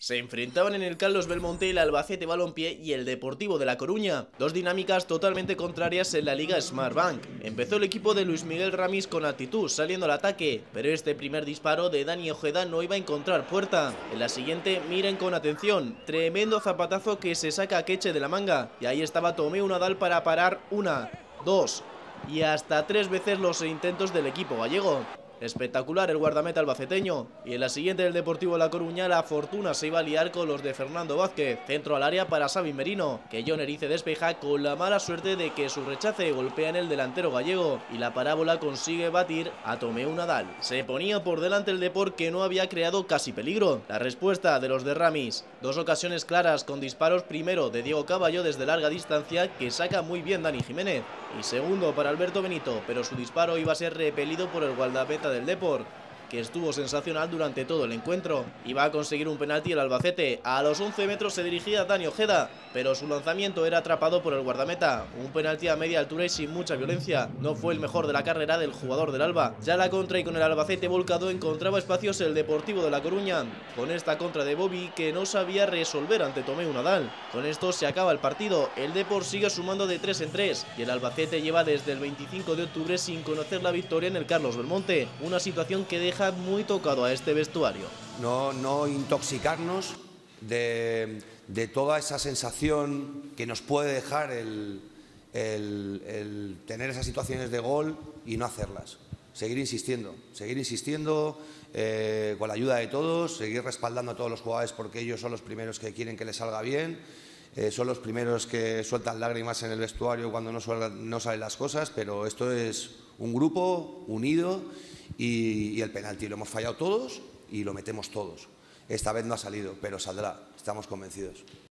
Se enfrentaban en el Carlos Belmonte el Albacete Balompié y el Deportivo de La Coruña, dos dinámicas totalmente contrarias en la Liga Smartbank. Empezó el equipo de Luis Miguel Ramis con actitud, saliendo al ataque, pero este primer disparo de Dani Ojeda no iba a encontrar puerta. En la siguiente, miren con atención, tremendo zapatazo que se saca a Queche de la manga, y ahí estaba Tomeu Nadal para parar una, dos y hasta tres veces los intentos del equipo gallego. Espectacular el guardameta albaceteño, y en la siguiente del Deportivo de La Coruña la fortuna se iba a liar con los de Fernando Vázquez, centro al área para Xavi Merino, que Jon Erice despeja con la mala suerte de que su rechace golpea en el delantero gallego y la parábola consigue batir a Tomeu Nadal. Se ponía por delante el Depor, que no había creado casi peligro. La respuesta de los de Ramis, dos ocasiones claras con disparos, primero de Diego Caballo desde larga distancia que saca muy bien Dani Jiménez, y segundo para Alberto Benito, pero su disparo iba a ser repelido por el guardameta del Depor, que estuvo sensacional durante todo el encuentro. Iba a conseguir un penalti el Albacete. A los 11 metros se dirigía Dani Ojeda, pero su lanzamiento era atrapado por el guardameta. Un penalti a media altura y sin mucha violencia. No fue el mejor de la carrera del jugador del Alba. Ya la contra, y con el Albacete volcado, encontraba espacios el Deportivo de La Coruña, con esta contra de Bobby que no sabía resolver ante Tomeu Nadal. Con esto se acaba el partido. El Depor sigue sumando de 3 en 3 y el Albacete lleva desde el 25 de octubre sin conocer la victoria en el Carlos Belmonte. Una situación que deja muy tocado a este vestuario. No intoxicarnos de toda esa sensación que nos puede dejar el tener esas situaciones de gol y no hacerlas. Seguir insistiendo con la ayuda de todos, seguir respaldando a todos los jugadores, porque ellos son los primeros que quieren que les salga bien, son los primeros que sueltan lágrimas en el vestuario cuando no salen las cosas, pero esto es un grupo unido. Y el penalti lo hemos fallado todos y lo metemos todos. Esta vez no ha salido, pero saldrá, estamos convencidos.